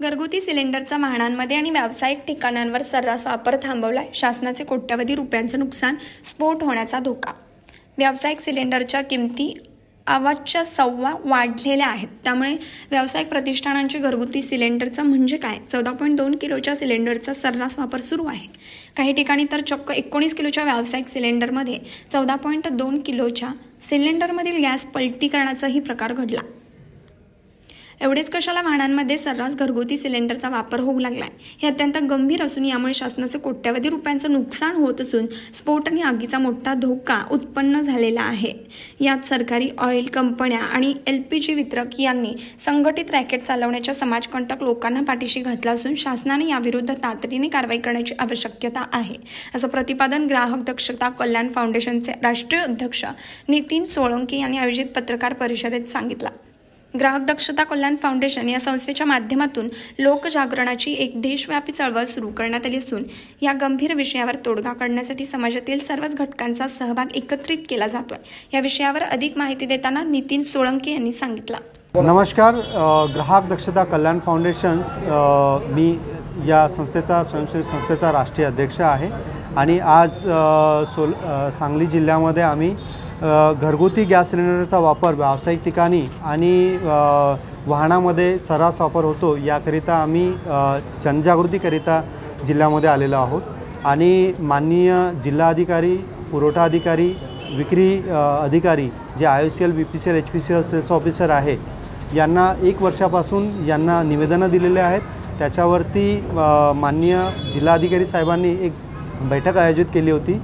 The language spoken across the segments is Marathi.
घरगुती सिलेंडरचा वाहनांमध्ये आणि व्यावसायिक ठिकाणांवर सर्रास वापर थांबवलाय. शासनाचे कोट्यवधी रुपयांचं नुकसान, स्फोट होण्याचा धोका. व्यावसायिक सिलेंडरच्या किमती आवाजच्या सव्वा वाढलेल्या आहेत. त्यामुळे व्यावसायिक प्रतिष्ठानांची घरगुती सिलेंडरचं म्हणजे काय 14.2 किलोच्या सिलेंडरचा सर्रास वापर सुरू आहे. काही ठिकाणी तर चक्क 19 किलोच्या व्यावसायिक सिलेंडरमध्ये 14.2 किलोच्या सिलेंडरमधील गॅस पलटी करण्याचाही प्रकार घडला. एवढेच कशाला वाहनांमध्ये सर्रास घरगुती सिलेंडरचा वापर होऊ लागलाय. हे अत्यंत गंभीर असून यामुळे शासनाचे कोट्यवधी रुपयांचं नुकसान होत असून स्फोट आणि आगीचा मोठा धोका उत्पन्न झालेला आहे. यात सरकारी ऑइल कंपन्या आणि LPG वितरक यांनी संघटित रॅकेट चालवण्याच्या समाजकंटक लोकांना पाठीशी घातला असून शासनाने याविरुद्ध तातडीने कारवाई करण्याची आवश्यकता आहे, असं प्रतिपादन ग्राहक दक्षता कल्याण फाउंडेशनचे राष्ट्रीय अध्यक्ष नितीन सोळंकी यांनी आयोजित पत्रकार परिषदेत सांगितलं. ग्राहक दक्षता कल्याण फाउंडेशन या संस्थेच्या माध्यमातून लोकजागरणाची एक देशव्यापी चळवळ सुरू करण्यात आली असून या गंभीर विषयावर तोडगा काढण्यासाठी समाजातील सर्वच घटकांचा सहभाग एकत्रित केला जातोय. या विषयावर अधिक माहिती देताना नितीन सोळंकी यांनी सांगितलं. नमस्कार. ग्राहक दक्षता कल्याण फाउंडेशन मी या स्वयंसेवी संस्थेचा राष्ट्रीय अध्यक्ष आहे आणि आज सांगली जिल्ह्यामध्ये आम्ही घरगुती गॅस सिलेंडरचा वापर व्यावसायिक ठिकाणी आणि वाहनामध्ये सर्रास वापर होतो याकरिता आम्ही जनजागृतीकरिता जिल्ह्यामध्ये आलेलो आहोत आणि माननीय जिल्हाधिकारी, पुरवठा अधिकारी, विक्री अधिकारी जे IOCL, BPCL, HPCL sales officer आहे यांना 1 वर्षापासून यांना निवेदनं दिलेले आहेत. त्याच्यावरती माननीय जिल्हाधिकारी साहेबांनी एक बैठक आयोजित केली होती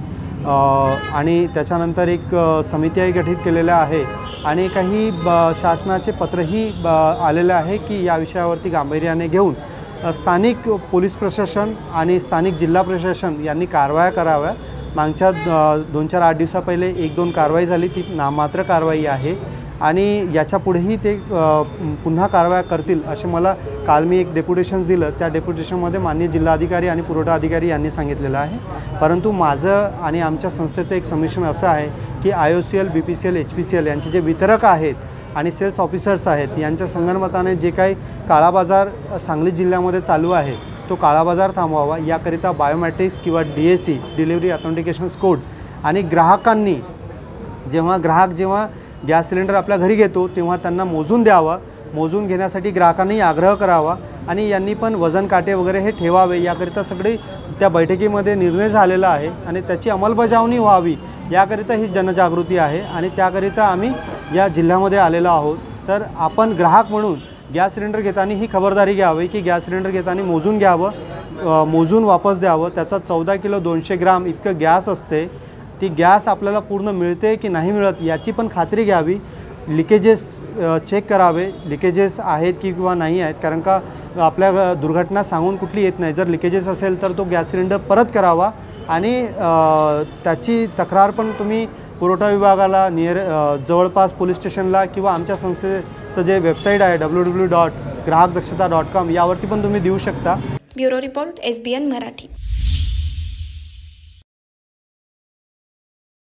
आणि त्याच्यानंतर एक समितीही गठीत केलेल्या आहे आणि काही शासनाचे पत्रही आलेले आहे की या विषयावरती गांभीर्याने घेऊन स्थानिक पोलीस प्रशासन आणि स्थानिक जिल्हा प्रशासन यांनी कारवाया कराव्या. मागच्या 2-4-8 दिवसा पहिले 1-2 कारवाई झाली, ती नाममात्र कारवाई आहे आणि याच्या पुढेही ते पुन्हा कारवाया करतील असे मला काल मी एक डेप्युटेशन दिलं. त्या डेप्युटेशनमध्ये माननीय जिल्हाधिकारी आणि पुरवठा अधिकारी यांनी सांगितलेलं आहे. परंतु माझं आणि आमच्या संस्थेचं एक समिशन असं आहे की IOCL, BPCL, HPCL यांचे जे वितरक आहेत आणि सेल्स ऑफिसर्स आहेत यांच्या संगनमताने जे काही काळा बाजार सांगली जिल्ह्यामध्ये चालू आहे तो काळा बाजार थांबवावा. याकरिता बायोमॅट्रिक्स किंवा DAC डिलिव्हरी ऑथेंटिकेशन कोड आणि ग्राहकांनी जेव्हा गॅस सिलेंडर आपल्या घरी घेतो तेव्हा त्यांना मोजून द्यावा. मोजून घेण्यासाठी ग्राहकांनी आग्रह करावा आणि यांनी पण वजन काटे वगैरे हे ठेवावे. याकरिता सगळे त्या बैठकीमध्ये निर्णय झालेला आहे आणि त्याची अंमलबजावणी व्हावी याकरिता ही जनजागृती आहे आणि त्याकरिता आम्ही या जिल्ह्यामध्ये आलेलो आहोत. तर आपण ग्राहक म्हणून गॅस सिलेंडर घेताना ही खबरदारी घ्यावी की गॅस सिलेंडर घेताना मोजून घ्यावं, मोजून वापस द्यावं. त्याचा 14 किलो 200 ग्राम इतकं गॅस असते. ती गॅस आपल्याला पूर्ण मिळते की नाही मिळत याची पण खात्री घ्यावी. लिकेजेस चेक करावे, लिकेजेस आहेत की किंवा नाही आहेत, कारण का आपल्या दुर्घटना सांगून कुठली येत नाही. जर लिकेजेस असेल तर तो गॅस सिलेंडर परत करावा आणि त्याची तक्रार पण तुम्ही पुरवठा विभागाला जवळपास पोलीस स्टेशनला किंवा आमच्या संस्थेचं जे वेबसाईट आहे www.grahakdakshata.com यावरती पण तुम्ही देऊ शकता. Bureau report SBN Marathi.